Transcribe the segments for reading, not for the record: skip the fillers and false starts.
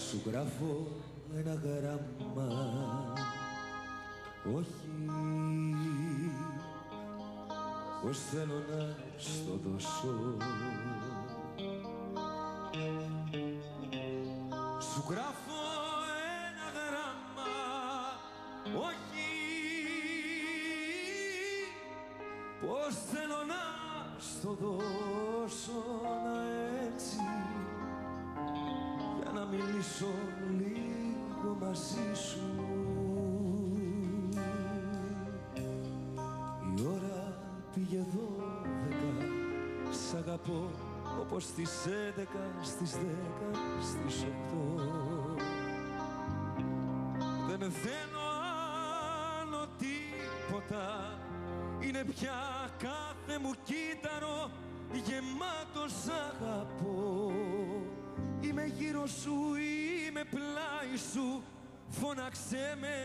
Σου γράφω ένα γράμμα, όχι πως θέλω να στο δώσω. Σου γράφω ένα γράμμα, όχι πως θέλω να στο δώσω, να έτσι για να μιλήσω λίγο μαζί σου. Η ώρα πήγε 12, σ' αγαπώ όπως στις 11, στις 10, στις 8. Δεν θέλω άλλο τίποτα, είναι πια κάθε μου κύτταρο γεμάτο σ' αγαπώ. Είμαι γύρω σου, είμαι πλάι σου, φώναξέ με.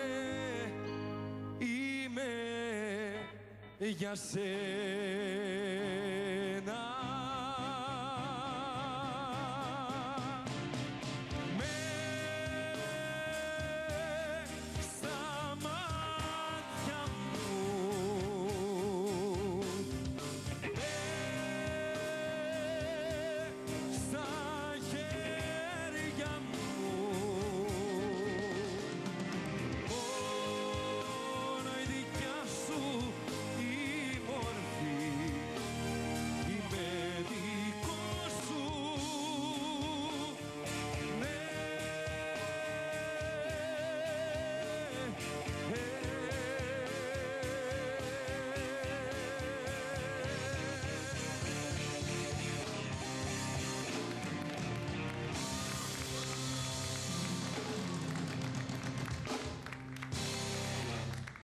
Είμαι για σένα.